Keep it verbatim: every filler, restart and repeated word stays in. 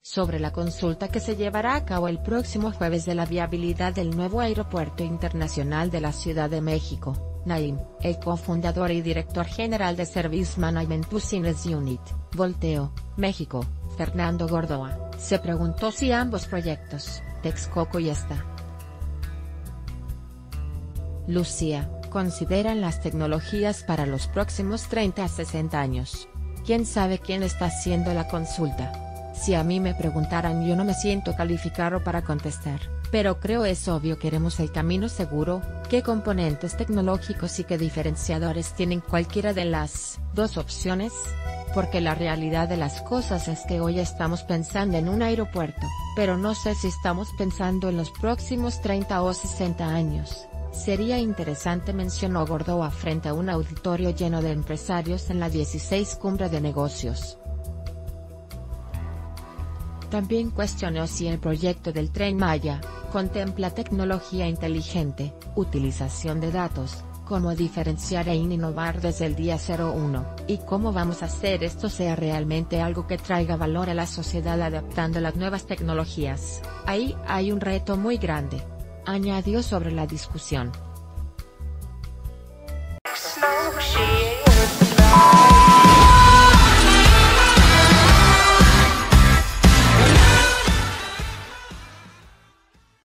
sobre la consulta que se llevará a cabo el próximo jueves de la viabilidad del nuevo Aeropuerto Internacional de la Ciudad de México. Naim, el cofundador y director general de Service Management Business Unit, Volteo, México, Fernando Gordoa, se preguntó si ambos proyectos, Texcoco y esta Lucía, consideran las tecnologías para los próximos treinta a sesenta años. ¿Quién sabe quién está haciendo la consulta? Si a mí me preguntaran, yo no me siento calificado para contestar, pero creo es obvio queremos el camino seguro. ¿Qué componentes tecnológicos y qué diferenciadores tienen cualquiera de las dos opciones? Porque la realidad de las cosas es que hoy estamos pensando en un aeropuerto, pero no sé si estamos pensando en los próximos treinta o sesenta años. Sería interesante, mencionó Gordoa frente a un auditorio lleno de empresarios en la dieciséis Cumbre de Negocios. También cuestionó si el proyecto del Tren Maya contempla tecnología inteligente, utilización de datos, cómo diferenciar e innovar desde el día cero uno, y cómo vamos a hacer esto sea realmente algo que traiga valor a la sociedad adaptando las nuevas tecnologías. Ahí hay un reto muy grande, añadió sobre la discusión.